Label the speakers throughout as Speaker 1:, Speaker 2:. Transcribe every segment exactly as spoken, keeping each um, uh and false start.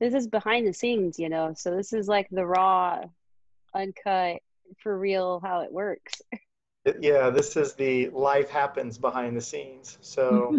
Speaker 1: this is behind the scenes, you know, so this is like the raw, uncut, for real, how it works.
Speaker 2: Yeah, this is the life happens behind the scenes. So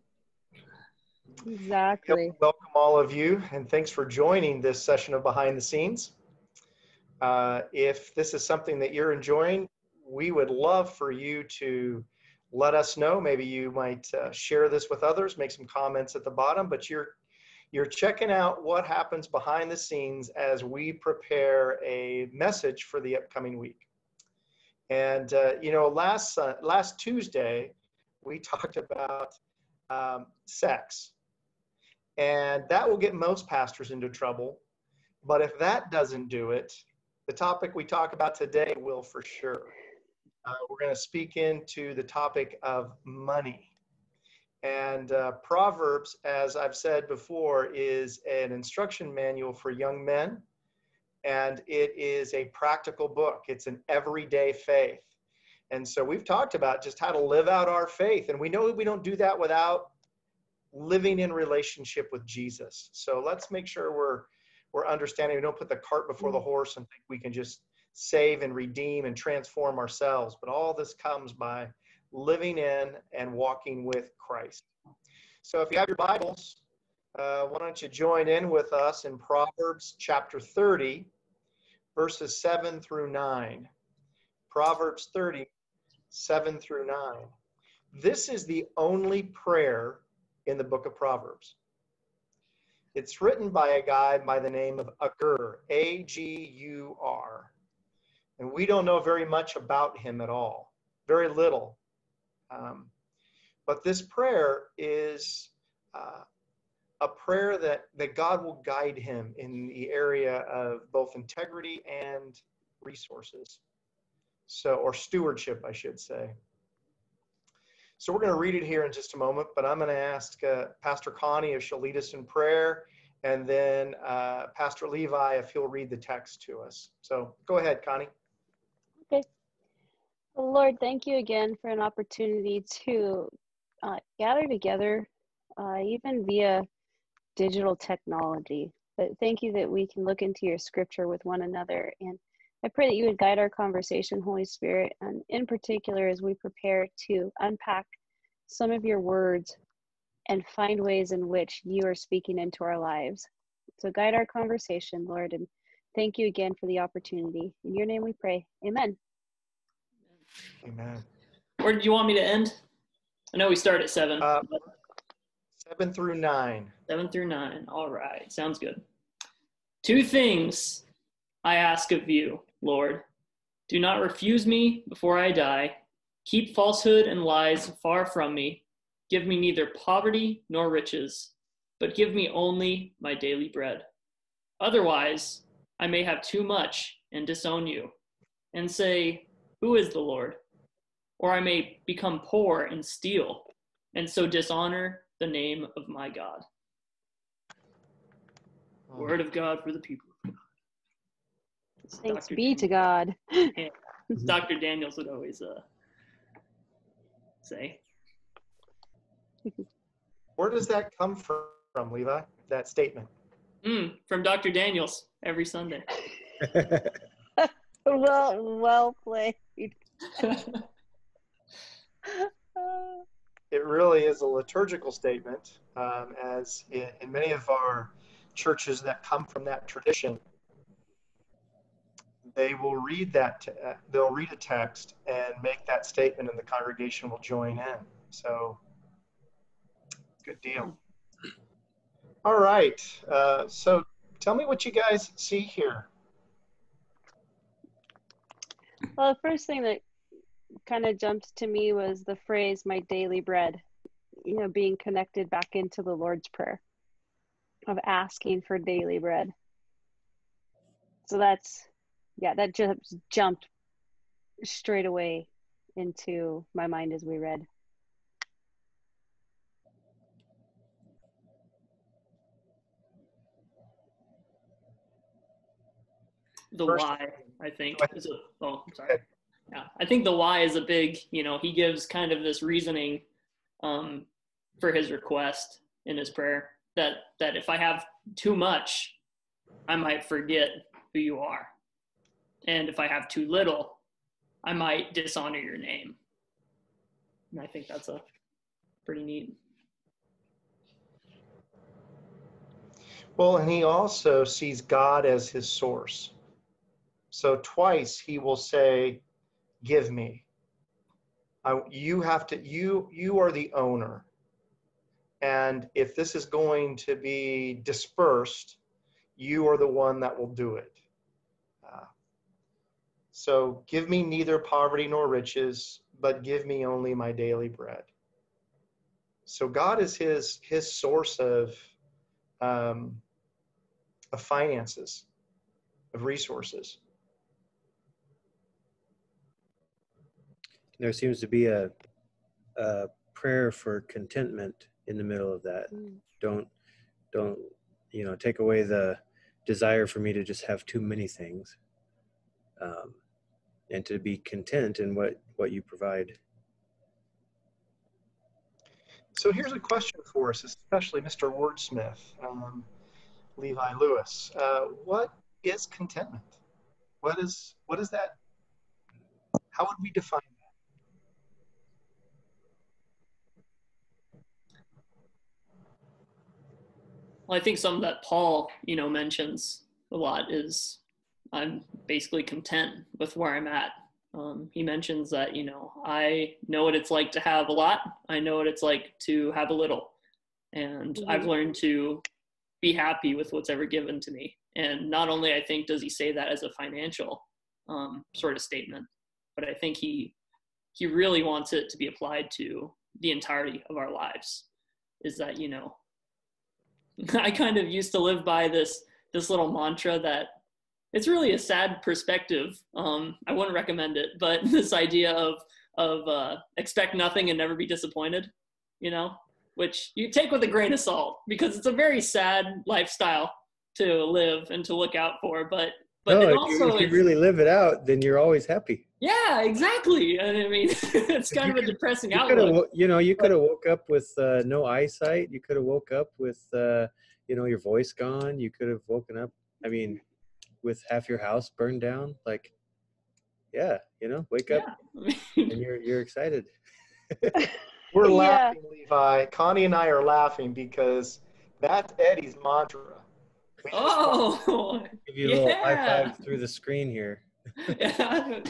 Speaker 1: Exactly.
Speaker 2: welcome all of you, and thanks for joining this session of Behind the Scenes. Uh, if this is something that you're enjoying, we would love for you to let us know. Maybe you might uh, share this with others, make some comments at the bottom, but you're you're checking out what happens behind the scenes as we prepare a message for the upcoming week. And uh, you know, last uh, last Tuesday, we talked about um, sex, and that will get most pastors into trouble. But if that doesn't do it, the topic we talk about today will for sure. Uh, we're going to speak into the topic of money. And uh, Proverbs, as I've said before, is an instruction manual for young men. And it is a practical book. It's an everyday faith. And so we've talked about just how to live out our faith. And we know that we don't do that without living in relationship with Jesus. So let's make sure we're we're understanding. We don't put the cart before the horse and think we can just save and redeem and transform ourselves. But all this comes by living in and walking with Christ. So if you have your Bibles, uh, why don't you join in with us in Proverbs chapter thirty, verses seven through nine. Proverbs thirty, seven through nine. This is the only prayer in the book of Proverbs. It's written by a guy by the name of Agur, A G U R. And we don't know very much about him at all, very little. Um, but this prayer is uh, a prayer that, that God will guide him in the area of both integrity and resources. So, or stewardship, I should say. So we're going to read it here in just a moment, but I'm going to ask uh, Pastor Connie if she'll lead us in prayer, and then uh, Pastor Levi if he'll read the text to us. So go ahead, Connie.
Speaker 1: Okay. Well, Lord, thank you again for an opportunity to uh, gather together, uh, even via digital technology. But thank you that we can look into your scripture with one another. And I pray that you would guide our conversation, Holy Spirit, and in particular as we prepare to unpack some of your words and find ways in which you are speaking into our lives. So guide our conversation, Lord, and thank you again for the opportunity. In your name we pray. Amen.
Speaker 2: Amen.
Speaker 3: Where did you want me to end? I know we start at seven.
Speaker 2: Uh, seven through nine.
Speaker 3: Seven through nine. All right. Sounds good. Two things I ask of you, Lord. Do not refuse me before I die. Keep falsehood and lies far from me. Give me neither poverty nor riches, but give me only my daily bread. Otherwise, I may have too much and disown you, and say, who is the Lord? Or I may become poor and steal, and so dishonor the name of my God. Oh. Word of God for the people of God.
Speaker 1: Thanks Doctor be to God.
Speaker 3: Doctor Daniels would always uh, say.
Speaker 2: Where does that come from, Levi, that statement?
Speaker 3: Mm, from Doctor Daniels every Sunday.
Speaker 1: well, well played.
Speaker 2: It really is a liturgical statement, um, as in, in many of our churches that come from that tradition, they will read that, uh, they'll read a text and make that statement, and the congregation will join in. So, good deal. All right. Uh, so, tell me what you guys see here.
Speaker 1: Well, the first thing that kind of jumped to me was the phrase, my daily bread, you know, being connected back into the Lord's Prayer of asking for daily bread. So that's, yeah, that just jumped straight away into my mind as we read.
Speaker 3: The First, why, I think, is a, oh, I'm sorry. Yeah, I think the why is a big, you know, he gives kind of this reasoning um, for his request in his prayer that that if I have too much, I might forget who you are. And if I have too little, I might dishonor your name. And I think that's a pretty neat.
Speaker 2: Well, and he also sees God as his source. So twice he will say, give me. I, you have to, you, you are the owner. And if this is going to be dispersed, you are the one that will do it. Uh, so give me neither poverty nor riches, but give me only my daily bread. So God is his, his source of, um, of finances, of resources.
Speaker 4: There seems to be a, a prayer for contentment in the middle of that.
Speaker 1: Mm.
Speaker 4: Don't, don't, you know, take away the desire for me to just have too many things, um, and to be content in what, what you provide.
Speaker 2: So here's a question for us, especially Mister Wordsmith, um, Levi Lewis. Uh, what is contentment? What is, what is that? How would we define that?
Speaker 3: Well, I think something that Paul, you know, mentions a lot is I'm basically content with where I'm at. Um, he mentions that, you know, I know what it's like to have a lot. I know what it's like to have a little. And
Speaker 1: Mhm.
Speaker 3: I've learned to be happy with what's ever given to me. And not only, I think, does he say that as a financial um, sort of statement, but I think he he really wants it to be applied to the entirety of our lives. Is that, you know, I kind of used to live by this this little mantra that it's really a sad perspective. Um, I wouldn't recommend it, but this idea of of uh, expect nothing and never be disappointed, you know, which you take with a grain of salt because it's a very sad lifestyle to live and to look out for. But but
Speaker 4: No,
Speaker 3: it
Speaker 4: if,
Speaker 3: also
Speaker 4: you, if you
Speaker 3: is,
Speaker 4: really live it out, then you're always happy.
Speaker 3: yeah, exactly. And I mean, it's kind
Speaker 4: You
Speaker 3: of a
Speaker 4: could-
Speaker 3: depressing
Speaker 4: You could have,
Speaker 3: outlook.
Speaker 4: you know, you could have woke up with uh, no eyesight. You could have woke up with, uh, you know, your voice gone. You could have woken up, I mean, with half your house burned down. Like, yeah, you know, wake up
Speaker 3: Yeah.
Speaker 4: and you're you're excited.
Speaker 2: We're
Speaker 1: Yeah.
Speaker 2: laughing, Levi. Connie and I are laughing because that's Eddie's mantra. We just want-
Speaker 3: Oh,
Speaker 4: Give you a little high
Speaker 3: yeah.
Speaker 4: five through the screen here.
Speaker 3: Yeah.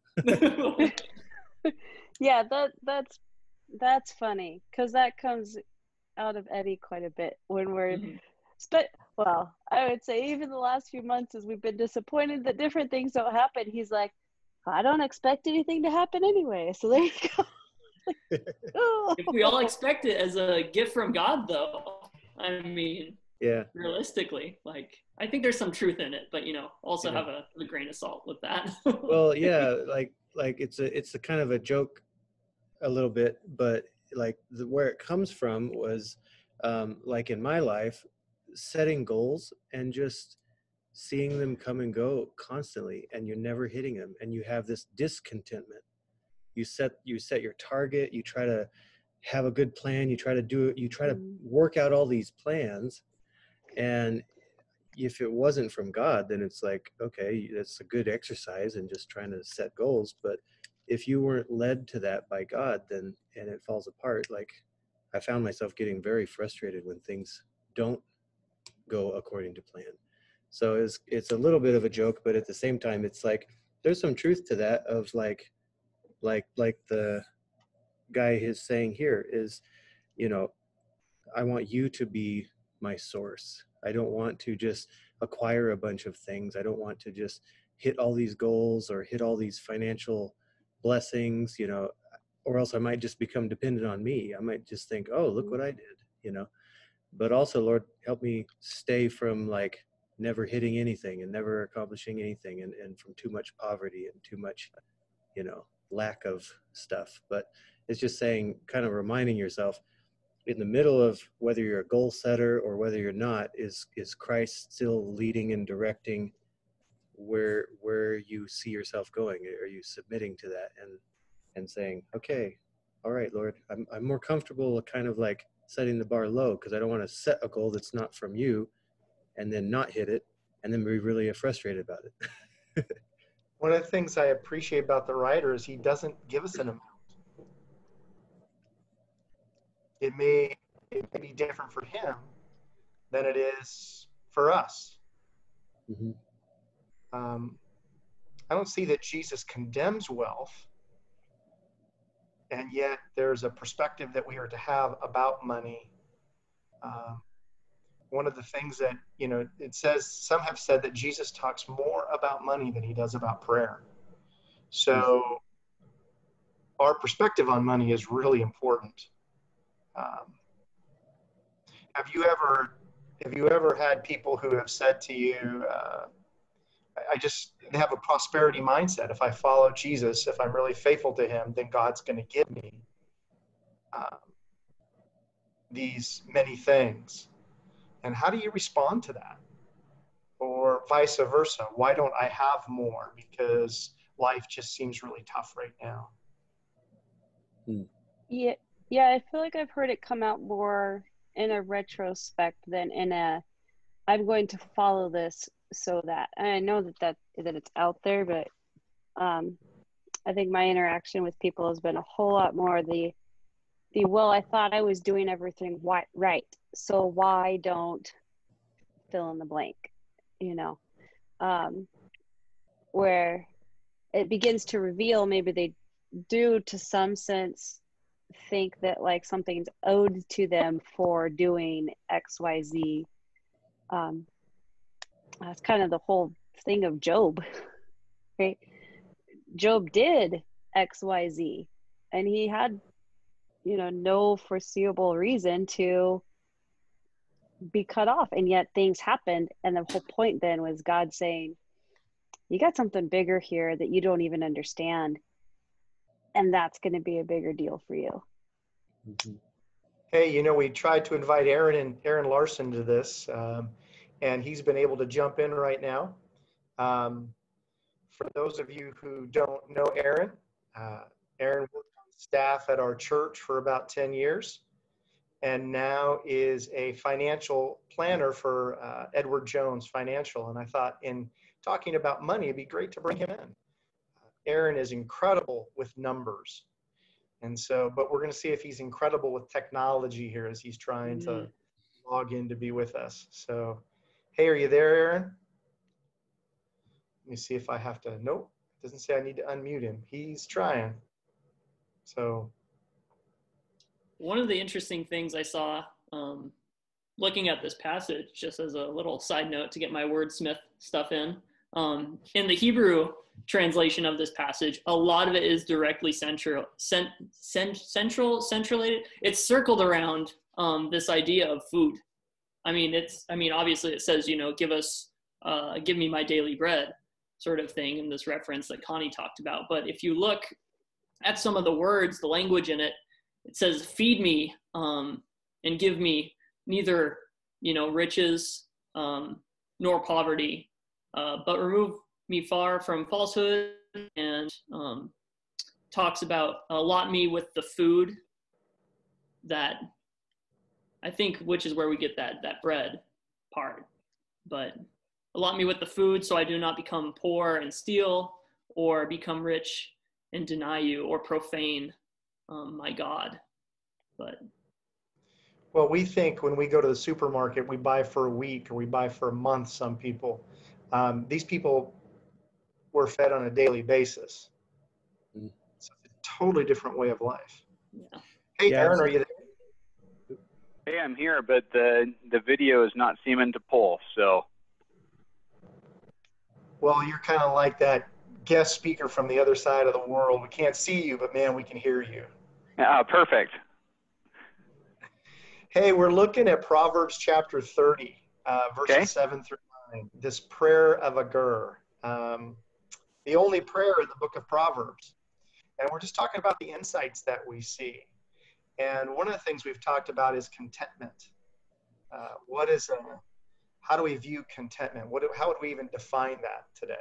Speaker 1: Yeah, that that's that's funny because that comes out of Eddie quite a bit when we're
Speaker 3: Mhm.
Speaker 1: spe- well, I would say even the last few months as we've been disappointed that different things don't happen, he's like, I don't expect anything to happen anyway. So there you go. Oh.
Speaker 3: If we all expect it as a gift from God, though, I mean,
Speaker 4: Yeah.
Speaker 3: realistically, like, I think there's some truth in it, but, you know, also
Speaker 4: Yeah.
Speaker 3: have a, a grain of salt with that.
Speaker 4: Well, yeah, like like it's a it's a kind of a joke a little bit, but like the, where it comes from was um, like in my life, setting goals and just seeing them come and go constantly, and you're never hitting them, and you have this discontentment. You set you set your target, you try to have a good plan, you try to do it, you try to
Speaker 1: Mm.
Speaker 4: work out all these plans, and if it wasn't from God, then it's like, okay, that's a good exercise and just trying to set goals. But if you weren't led to that by God, then, and it falls apart, like I found myself getting very frustrated when things don't go according to plan. So it's, it's a little bit of a joke, but at the same time, it's like, there's some truth to that of like, like, like the guy is saying here is, you know, I want you to be my source. I don't want to just acquire a bunch of things. I don't want to just hit all these goals or hit all these financial blessings, you know, or else I might just become dependent on me. I might just think, oh, look what I did, you know. But also, Lord, help me stay from like never hitting anything and never accomplishing anything, and, and from too much poverty and too much, you know, lack of stuff. But it's just saying, kind of reminding yourself, in the middle of whether you're a goal setter or whether you're not, is is Christ still leading and directing where where you see yourself going? Are you submitting to that and and saying, okay, all right, Lord, I'm I'm more comfortable kind of like setting the bar low, because I don't want to set a goal that's not from you and then not hit it and then be really frustrated about it.
Speaker 2: One of the things I appreciate about the writer is he doesn't give us an amount. It may, it may be different for him than it is for us.
Speaker 4: Mm-hmm.
Speaker 2: Um, I don't see that Jesus condemns wealth, and yet there's a perspective that we are to have about money. Um, one of the things that, you know, it says, some have said that Jesus talks more about money than he does about prayer. So our perspective on money is really important. Um, have you ever, have you ever had people who have said to you, uh, I just they have a prosperity mindset. If I follow Jesus, if I'm really faithful to him, then God's going to give me um, these many things. And how do you respond to that? Or vice versa? Why don't I have more? Because life just seems really tough right now.
Speaker 1: Yeah, yeah, I feel like I've heard it come out more in a retrospect than in a, I'm going to follow this so that. And I know that that, that it's out there, but um, I think my interaction with people has been a whole lot more the, the well, I thought I was doing everything right, so why don't fill in the blank, you know, um, where it begins to reveal maybe they do to some sense think that like something's owed to them for doing X Y Z. Um, that's kind of the whole thing of Job, right? Job did X Y Z and he had, you know, no foreseeable reason to be cut off, and yet things happened. And the whole point then was God saying, you got something bigger here that you don't even understand, and that's going to be a bigger deal for you.
Speaker 4: Mm-hmm.
Speaker 2: Hey, you know, we tried to invite Aaron and Aaron Larson to this, um, and he's been able to jump in right now. Um, for those of you who don't know Aaron, uh, Aaron worked on staff at our church for about ten years, and now is a financial planner for uh, Edward Jones Financial. And I thought, in talking about money, it'd be great to bring him in. Aaron is incredible with numbers. And so, but we're going to see if he's incredible with technology here as he's trying to log in to be with us. So, hey, are you there, Aaron? Let me see if I have to, nope, it doesn't say I need to unmute him. He's trying. So.
Speaker 3: One of the interesting things I saw um, looking at this passage, just as a little side note to get my wordsmith stuff in, um, in the Hebrew translation of this passage, a lot of it is directly central, cent, cent, central, centralated. It's circled around um, this idea of food. I mean, it's, I mean, obviously it says, you know, give us, uh, give me my daily bread sort of thing in this reference that Connie talked about. But if you look at some of the words, the language in it, it says, feed me um, and give me neither, you know, riches um, nor poverty, uh, but remove me far from falsehood, and um, talks about allot me with the food that I think, which is where we get that that bread part. But allot me with the food so I do not become poor and steal, or become rich and deny you, or profane um, my God. But
Speaker 2: well, we think when we go to the supermarket, we buy for a week or we buy for a month. Some people, um, these people were fed on a daily basis. Mm-hmm. It's a totally different way of life.
Speaker 3: Yeah.
Speaker 2: Hey,
Speaker 4: yeah,
Speaker 2: Aaron, are you there?
Speaker 5: Hey, I'm here, but the the video is not seeming to pull. So.
Speaker 2: Well, you're kind of like that guest speaker from the other side of the world. We can't see you, but man, we can hear you.
Speaker 5: Ah, perfect.
Speaker 2: Hey, we're looking at Proverbs chapter thirty, uh, verses okay. seven through nine. This prayer of Agur, um, the only prayer in the book of Proverbs. And we're just talking about the insights that we see. And one of the things we've talked about is contentment. Uh, what is a, how do we view contentment? What do, how would we even define that today?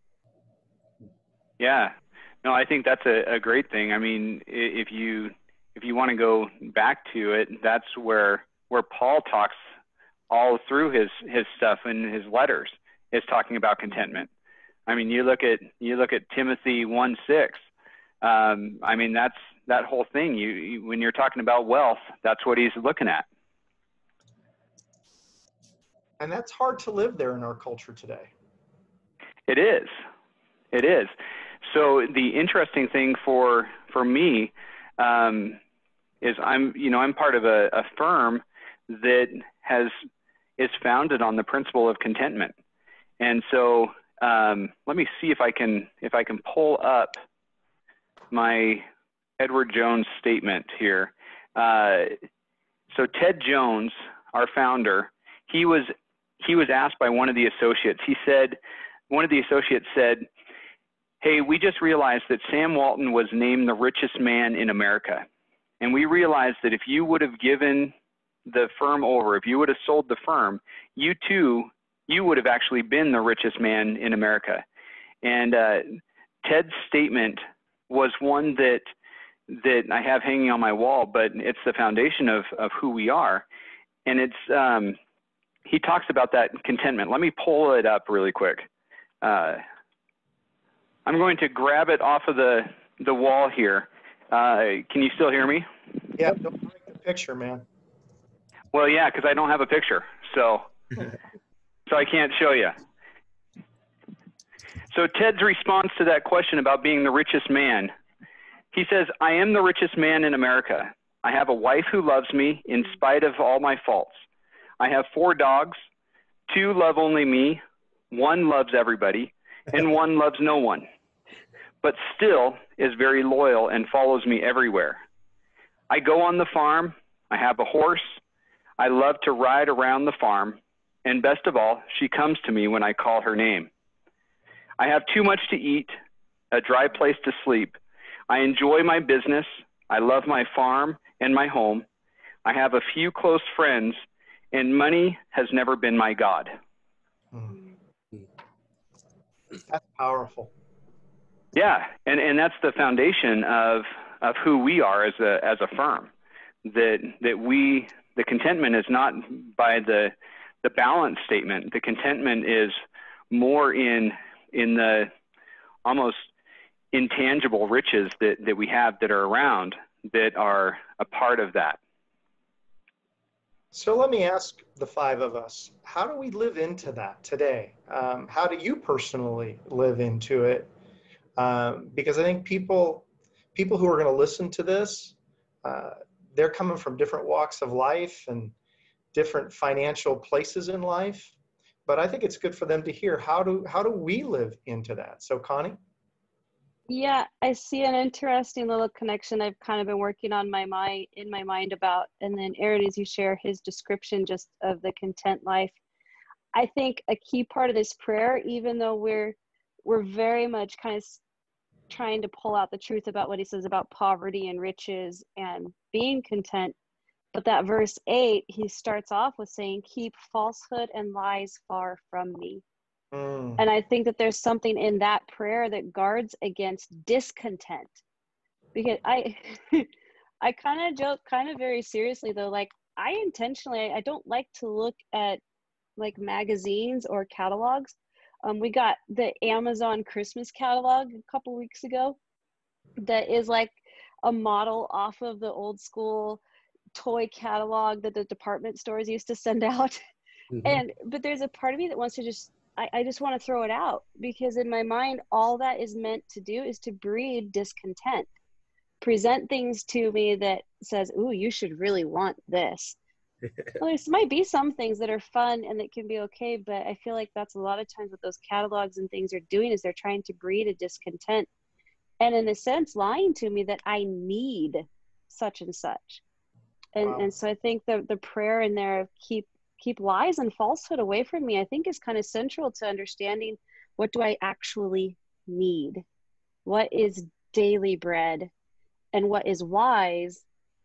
Speaker 5: Yeah, no, I think that's a, a great thing. I mean, if you if you want to go back to it, that's where where Paul talks all through his his stuff in his letters, is talking about contentment. I mean, you look at you look at Timothy one six. Um, I mean, that's that whole thing. You, you when you're talking about wealth, that's what he's looking at.
Speaker 2: And that's hard to live there in our culture today.
Speaker 5: It is. It is. So the interesting thing for for me um, is I'm you know I'm part of a, a firm that has is founded on the principle of contentment. And so um, let me see if I can if I can pull up my Edward Jones statement here. Uh, so Ted Jones, our founder, he was he was asked by one of the associates. He said, one of the associates said, "Hey, we just realized that Sam Walton was named the richest man in America. And we realized that if you would have given the firm over, if you would have sold the firm, you too, you would have actually been the richest man in America." And uh, Ted's statement was one that that I have hanging on my wall, but it's the foundation of, of who we are. And it's, um, he talks about that contentment. Let me pull it up really quick. Uh, I'm going to grab it off of the, the wall here. Uh, can you still hear me?
Speaker 2: Yeah, don't break the picture, man.
Speaker 5: Well, yeah, because I don't have a picture, so so I can't show you. So Ted's response to that question about being the richest man, he says, "I am the richest man in America. I have a wife who loves me in spite of all my faults. I have four dogs. Two love only me. One loves everybody, and one loves no one, but still is very loyal and follows me everywhere. I go on the farm. I have a horse. I love to ride around the farm, and best of all, she comes to me when I call her name. I have too much to eat, a dry place to sleep. I enjoy my business. I love my farm and my home. I have a few close friends, and money has never been my God."
Speaker 2: Mm. That's powerful.
Speaker 5: Yeah, and, and that's the foundation of of who we are as a as a firm. That that we the contentment is not by the the balance statement. The contentment is more in in the almost intangible riches that, that we have that are around that are a part of that.
Speaker 2: So let me ask the five of us, how do we live into that today? Um, how do you personally live into it? Um, because I think people, people who are going to listen to this, uh, they're coming from different walks of life and different financial places in life. But I think it's good for them to hear, how do, how do we live into that? So Connie?
Speaker 1: Yeah, I see an interesting little connection I've kind of been working on my mind in my mind about, and then Aaron, as you share his description just of the content life, I think a key part of this prayer, even though we're we're very much kind of trying to pull out the truth about what he says about poverty and riches and being content, but that verse eight, he starts off with saying, "Keep falsehood and lies far from me."
Speaker 2: Mm.
Speaker 1: And I think that there's something in that prayer that guards against discontent, because I, I kind of joke, kind of very seriously though, like I intentionally, I don't like to look at like magazines or catalogs. Um, we got the Amazon Christmas catalog a couple weeks ago that is like a model off of the old school toy catalog that the department stores used to send out. Mm-hmm. And, but there's a part of me that wants to just, I, I just want to throw it out, because in my mind, all that is meant to do is to breed discontent, present things to me that says, "Ooh, you should really want this." Well, there might be some things that are fun and that can be okay, but I feel like that's a lot of times what those catalogs and things are doing is they're trying to breed a discontent. And in a sense, lying to me that I need such and such. And wow. and so I think the, the prayer in there of keep keep lies and falsehood away from me, I think is kind of central to understanding, what do I actually need? What is daily bread and what is wise,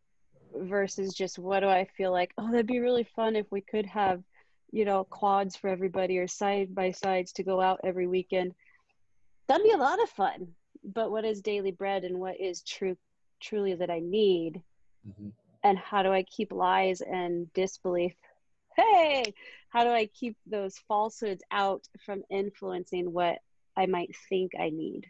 Speaker 1: versus just what do I feel like, oh, that'd be really fun if we could have, you know, quads for everybody or side by sides to go out every weekend. That'd be a lot of fun. But what is daily bread and what is true, truly that I need?
Speaker 4: Mm-hmm.
Speaker 1: And how do I keep lies and disbelief? Hey, how do I keep those falsehoods out from influencing what I might think I need?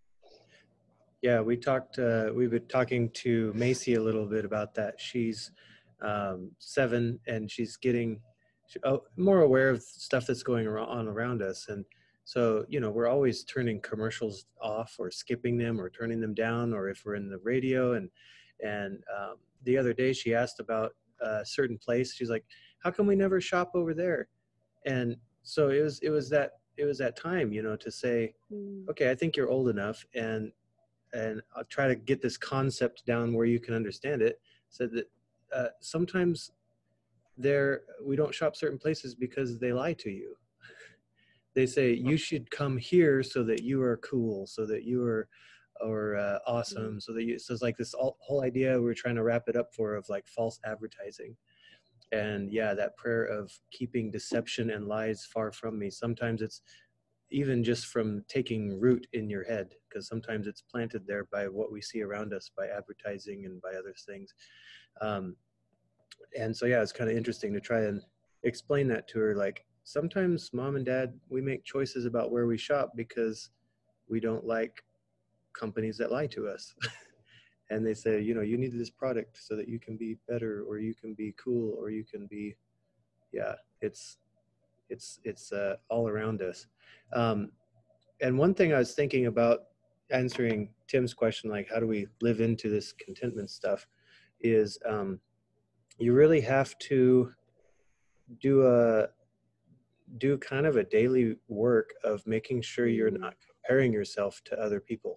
Speaker 4: Yeah, we talked, uh, we've been talking to Macy a little bit about that. She's um, seven and she's getting she, oh, more aware of stuff that's going on around us. And so, you know, we're always turning commercials off or skipping them or turning them down, or if we're in the radio. And, and um, the other day she asked about a certain place. She's like, how come we never shop over there? And so it was, it was that, it was that time, you know, to say,
Speaker 1: Mm.
Speaker 4: okay, I think you're old enough, and and I'll try to get this concept down where you can understand it, so that uh, sometimes there we don't shop certain places because they lie to you. They say you should come here so that you are cool, so that you are or uh, awesome, so that you, so it's like this all, whole idea we're trying to wrap it up for of like false advertising. And yeah, that prayer of keeping deception and lies far from me. Sometimes it's even just from taking root in your head, because sometimes it's planted there by what we see around us, by advertising and by other things. Um, and so, yeah, it's kind of interesting to try and explain that to her. Like, sometimes mom and dad, we make choices about where we shop because we don't like companies that lie to us. And they say, you know, you need this product so that you can be better, or you can be cool, or you can be, yeah, it's, it's, it's uh, all around us. Um, and one thing I was thinking about answering Tim's question, like, how do we live into this contentment stuff, is um, you really have to do a, do kind of a daily work of making sure you're not comparing yourself to other people.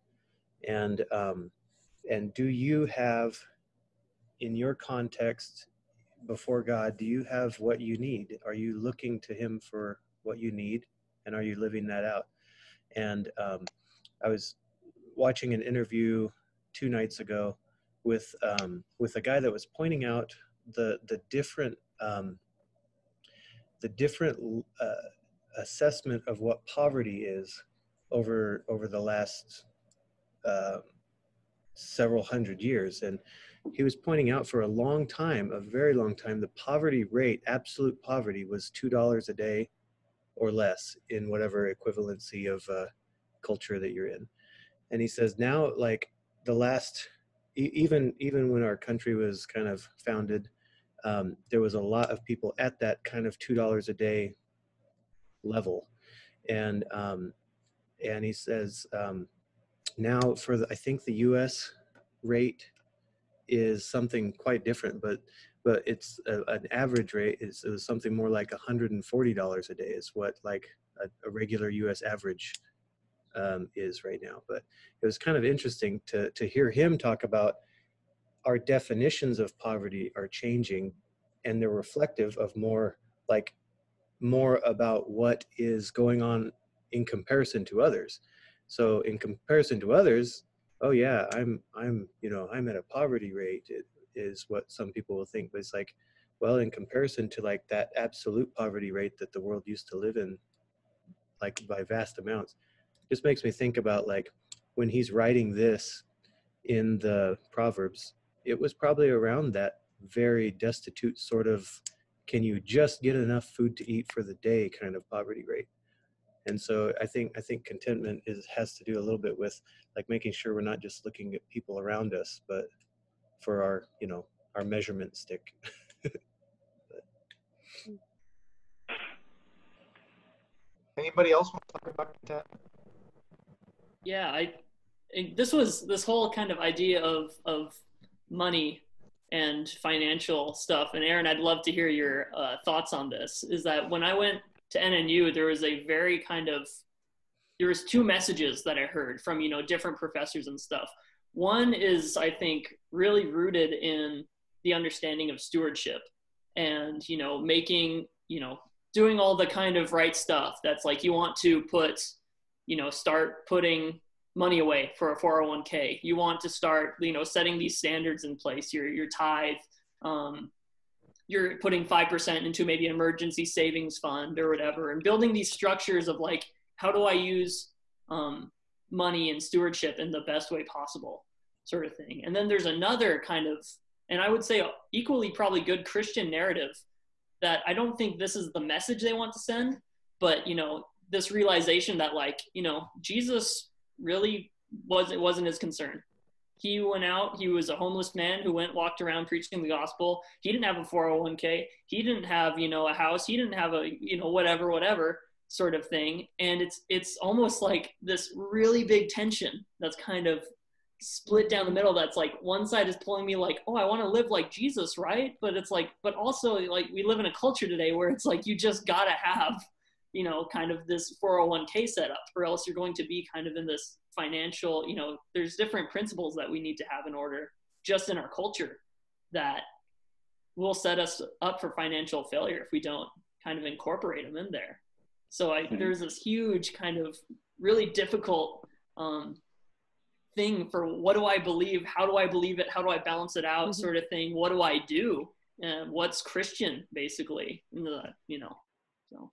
Speaker 4: And, um, and do you have, in your context before God, do you have what you need? Are you looking to him for what you need? And are you living that out? And um, I was watching an interview two nights ago with um, with a guy that was pointing out the the different um, the different uh, assessment of what poverty is over over the last uh, several hundred years. And he was pointing out, for a long time, a very long time, the poverty rate, absolute poverty, was two dollars a day or less in whatever equivalency of uh, culture that you're in. And he says now, like the last, e- even even when our country was kind of founded, um, there was a lot of people at that kind of two dollars a day level. And um, and he says um, now for the, I think the U S rate is something quite different, but but it's a, an average rate is it was something more like one hundred forty dollars a day is what like a, a regular U S average um, is right now. But it was kind of interesting to to hear him talk about our definitions of poverty are changing, and they're reflective of more like more about what is going on in comparison to others. So in comparison to others, oh yeah, I'm I'm you know I'm at a poverty rate. It is what some people will think, but it's like, well, in comparison to like that absolute poverty rate that the world used to live in, like by vast amounts, just makes me think about like when he's writing this in the Proverbs, it was probably around that very destitute sort of, can you just get enough food to eat for the day kind of poverty rate. And so I think I think contentment is has to do a little bit with like making sure we're not just looking at people around us, but for our, you know, our measurement stick.
Speaker 2: Anybody else want to talk about that?
Speaker 3: Yeah, I this was this whole kind of idea of of money and financial stuff. And Aaron, I'd love to hear your uh, thoughts on this. Is that when I went to N N U, there was a very kind of there was two messages that I heard from, you know, different professors and stuff. One is, I think, really rooted in the understanding of stewardship and, you know, making, you know, doing all the kind of right stuff. That's like, you want to put, you know, start putting money away for a four oh one k. You want to start, you know, setting these standards in place, your, your tithe, um, you're putting five percent into maybe an emergency savings fund or whatever, and building these structures of like, how do I use um, money and stewardship in the best way possible? sort of thing. And then there's another kind of, and I would say equally probably good Christian narrative that I don't think this is the message they want to send, but, you know, this realization that, like, you know, Jesus really was, it wasn't his concern. He went out, he was a homeless man who went, walked around preaching the gospel. He didn't have a four oh one k. He didn't have, you know, a house. He didn't have a, you know, whatever, whatever sort of thing. And it's, it's almost like this really big tension that's kind of split down the middle. That's like, one side is pulling me like, oh, I want to live like Jesus, right? But it's like, but also like we live in a culture today where it's like, you just got to have, you know, kind of this four oh one k setup, or else you're going to be kind of in this financial, you know, there's different principles that we need to have in order just in our culture that will set us up for financial failure if we don't kind of incorporate them in there. So I, mm-hmm. there's this huge kind of really difficult um, thing for what do I believe? How do I believe it? How do I balance it out? Mm-hmm. Sort of thing. What do I do? And what's Christian basically? In the, you know, so.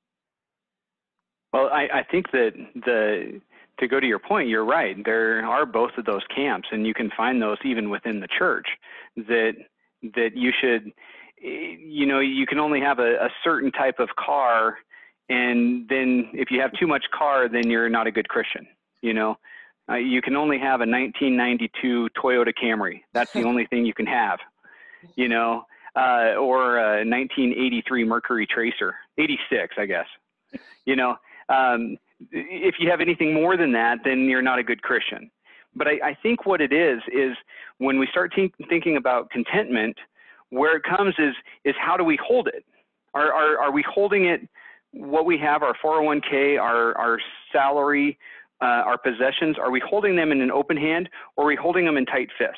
Speaker 5: Well, I, I think that the, to go to your point, you're right. There are both of those camps, and you can find those even within the church, that that you should, you know, you can only have a, a certain type of car, and then if you have too much car, then you're not a good Christian. You know, uh, you can only have a nineteen ninety-two Toyota Camry. That's the only thing you can have. You know, uh, or a nineteen eighty-three Mercury Tracer, eighty-six, I guess. You know. Um, if you have anything more than that, then you're not a good Christian. But I, I think what it is, is when we start te- thinking about contentment, where it comes is, is how do we hold it? Are, are, are we holding it, what we have, our four oh one k, our, our salary, uh, our possessions, are we holding them in an open hand, or are we holding them in tight fist?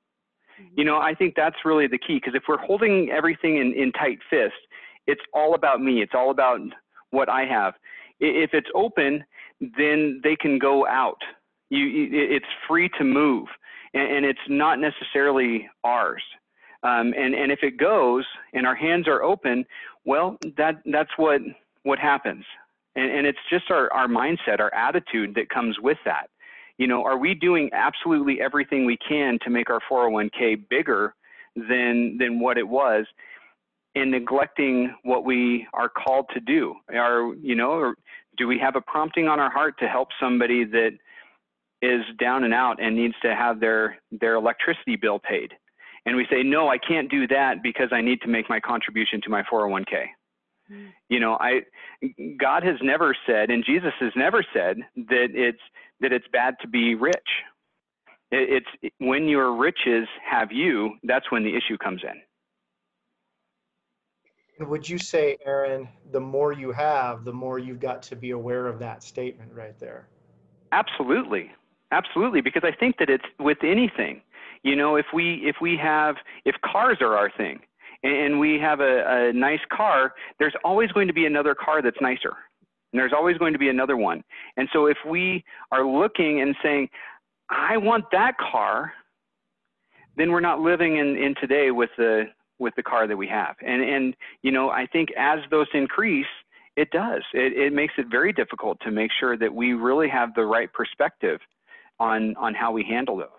Speaker 5: You know, I think that's really the key, because if we're holding everything in, in tight fist, it's all about me. It's all about what I have. If it's open, then they can go out. You, it's free to move, and it's not necessarily ours. Um, and, and if it goes and our hands are open, well, that, that's what, what happens. And, and it's just our, our mindset, our attitude that comes with that. You know, are we doing absolutely everything we can to make our four oh one k bigger than, than what it was, and neglecting what we are called to do? Are, you know, or do we have a prompting on our heart to help somebody that is down and out and needs to have their, their electricity bill paid? And we say, no, I can't do that because I need to make my contribution to my four oh one k. Mm. You know, I, God has never said, and Jesus has never said that it's, that it's bad to be rich. It, it's when your riches have you, that's when the issue comes in.
Speaker 2: Would you say, Aaron, the more you have, the more you've got to be aware of that statement right there?
Speaker 5: Absolutely. Absolutely. Because I think that it's with anything, you know, if we, if we have, if cars are our thing and we have a, a nice car, there's always going to be another car that's nicer. And there's always going to be another one. And so if we are looking and saying, I want that car, then we're not living in, in today with the, with the car that we have. And, and, you know, I think as those increase, it does. It, it makes it very difficult to make sure that we really have the right perspective on, on how we handle those.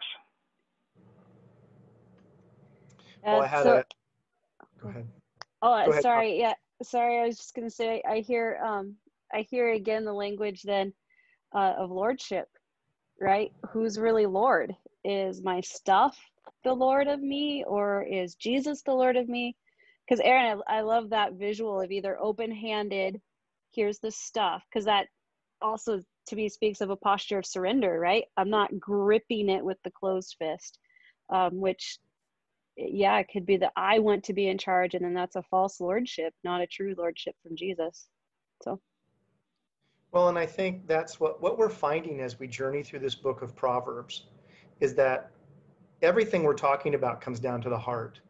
Speaker 2: Well, I had
Speaker 1: so,
Speaker 2: a, go ahead.
Speaker 1: Oh,
Speaker 2: go ahead,
Speaker 1: sorry.
Speaker 2: Tom.
Speaker 1: Yeah. Sorry. I was just going to say, I hear, um, I hear again, the language then uh, of lordship, right? Who's really Lord? Is my stuff the Lord of me, or is Jesus the Lord of me? Because Aaron, I, I love that visual of either open-handed, here's the stuff, because that also to me speaks of a posture of surrender, right? I'm not gripping it with the closed fist, um, which, yeah, it could be that I want to be in charge, and then that's a false lordship, not a true lordship from Jesus. So.
Speaker 2: Well, and I think that's what, what we're finding as we journey through this book of Proverbs, is that everything we're talking about comes down to the heart.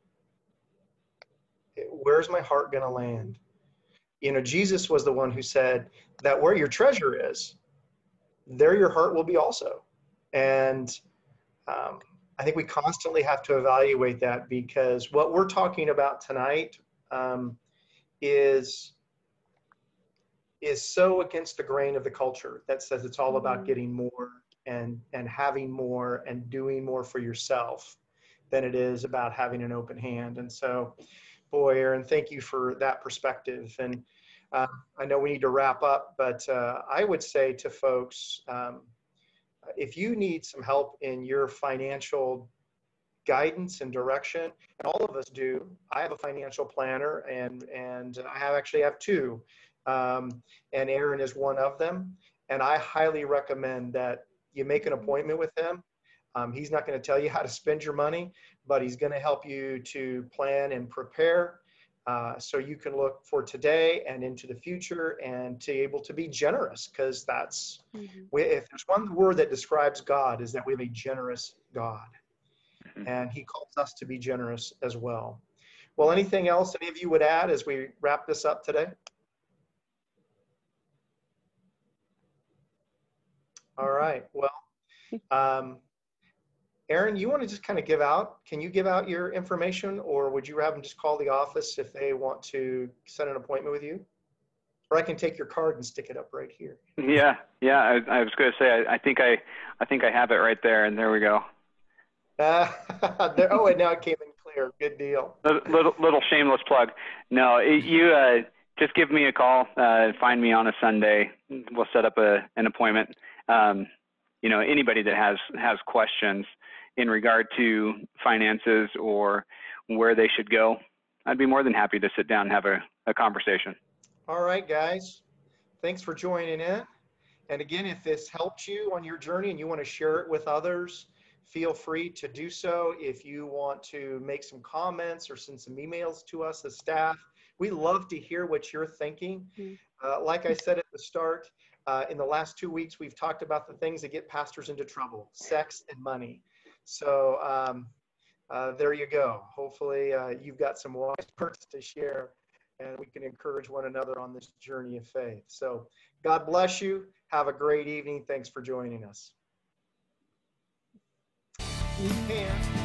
Speaker 2: Where's my heart going to land? You know, Jesus was the one who said that where your treasure is, there your heart will be also. And um, I think we constantly have to evaluate that, because what we're talking about tonight um, is, is so against the grain of the culture that says it's all about getting more. and, and having more and doing more for yourself than it is about having an open hand. And so, boy, Aaron, thank you for that perspective. And uh, I know we need to wrap up, but uh, I would say to folks, um, if you need some help in your financial guidance and direction, and all of us do. I have a financial planner, and and I have actually have two, um, and Aaron is one of them. And I highly recommend that you make an appointment with him. Um, he's not going to tell you how to spend your money, but he's going to help you to plan and prepare, uh, so you can look for today and into the future, and to be able to be generous, because that's, mm-hmm. we, if there's one word that describes God, is that we have a generous God. And he calls us to be generous as well. Well, anything else any of you would add as we wrap this up today? All right. Well, um, Aaron, you want to just kind of give out, can you give out your information, or would you have them just call the office if they want to set an appointment with you? Or I can take your card and stick it up right here.
Speaker 5: Yeah. Yeah. I, I was going to say, I, I think I, I think I have it right there, and there we go.
Speaker 2: Uh, there, oh, and now it came in clear. Good deal.
Speaker 5: Little, little shameless plug. No, it, you uh, just give me a call. Uh, find me on a Sunday. We'll set up a, an appointment. Um, you know, anybody that has has questions in regard to finances or where they should go, I'd be more than happy to sit down and have a, a conversation.
Speaker 2: All right, guys. Thanks for joining in. And again, if this helped you on your journey and you want to share it with others, feel free to do so. If you want to make some comments or send some emails to us as staff, we love to hear what you're thinking. Mm-hmm. Uh, like I said at the start, uh, in the last two weeks, we've talked about the things that get pastors into trouble: sex and money. So um, uh, there you go. Hopefully uh, you've got some wise words to share, and we can encourage one another on this journey of faith. So God bless you. Have a great evening. Thanks for joining us. You can.